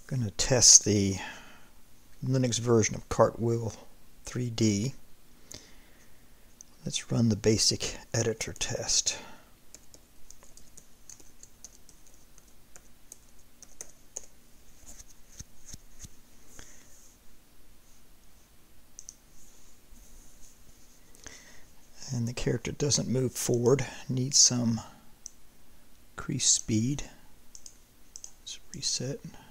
going to test the Linux version of Cartwheel 3D. Let's run the basic editor test. And the character doesn't move forward, needs some increased speed. Let's reset.